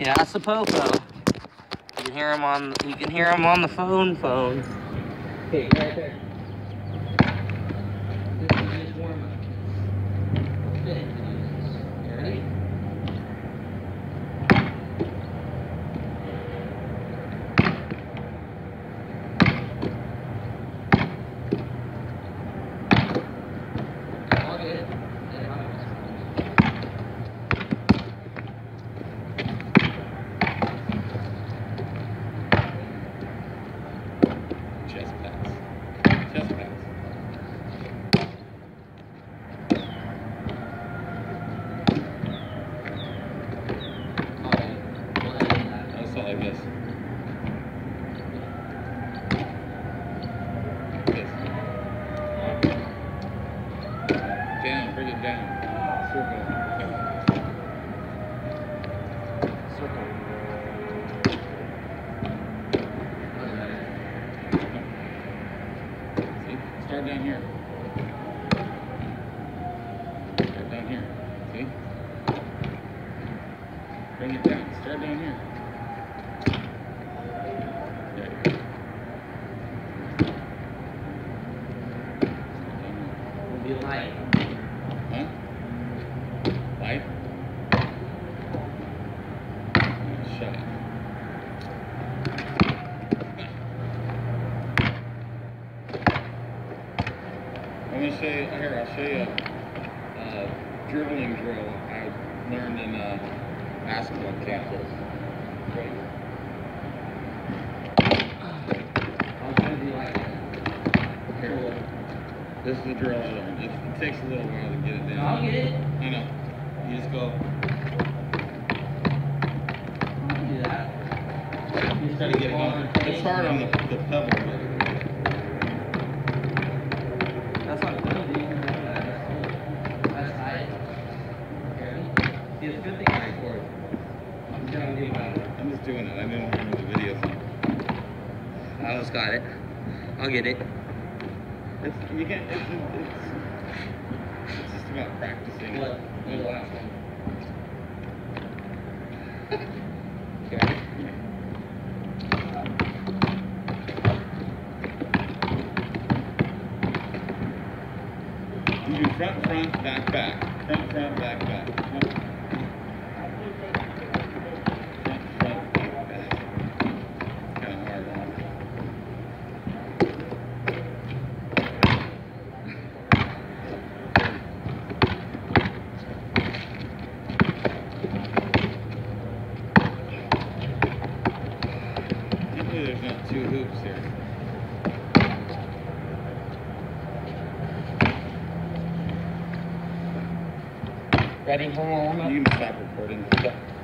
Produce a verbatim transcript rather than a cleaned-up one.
Yeah, that's the popo. You can hear him on. You can hear him on the phone. Phone. Okay, right there. This is his warm up. Okay, you ready? I'll get it. Chest pass. Chest pass. That's all like this. This. Down, bring it down. Circle. Circle. Start down here. Start down here. See? Bring it down. Start down here. There you go. It'll be light. Huh? Light? Shut up. I'm going to show you, here, I'll show you a, a dribbling drill I learned in a basketball camp. I'll try to do like Here, this is the drill I learned. It, it takes a little while to get it down. I'll get it. I know. You just go. I can do that. You just got to get it going. It's hard on the, the pebble. But That's not good, dude. You can do that. That's tight. Okay. See, it's a good thing I record. I'm just gonna do my. I'm just doing it. I didn't remember the video thing. I almost got it. I'll get it. It's, you can't, it's, it's, it's just about practicing. What? The last one. Okay. You do front, front, back, back. Front, front, back, back. Front, front, front, back, back. It's kind of hard on. Usually there's not two hoops here. Ready for more warm up? You can stop recording. Yeah.